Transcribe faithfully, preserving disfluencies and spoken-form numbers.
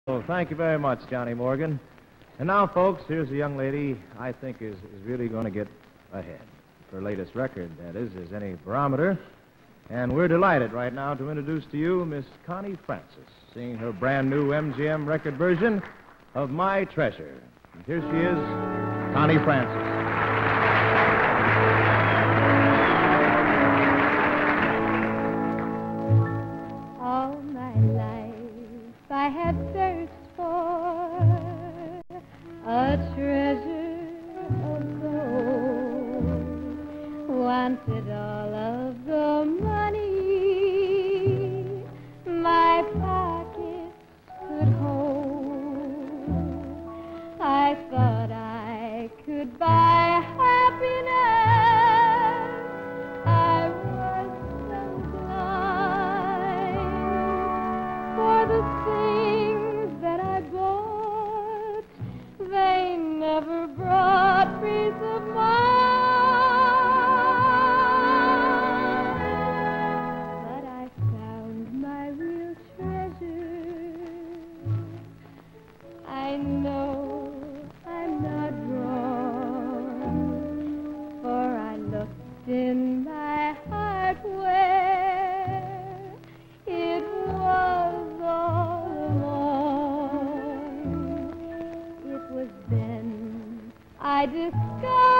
Well, thank you very much, Johnny Morgan. And now, folks, here's a young lady I think is, is really going to get ahead. Her latest record, that is, is any barometer. And we're delighted right now to introduce to you Miss Connie Francis, singing her brand new M G M record version of My Treasure. And here she is, Connie Francis. All my life I have searched for a treasure of gold, wanted all of the money my pockets could hold. I thought I could buy happiness. I was so blind, for the things that I bought, they never brought peace of mind. But I found my real treasure. I know I'm not wrong, for I looked in my heart where it was all along. It was then I discovered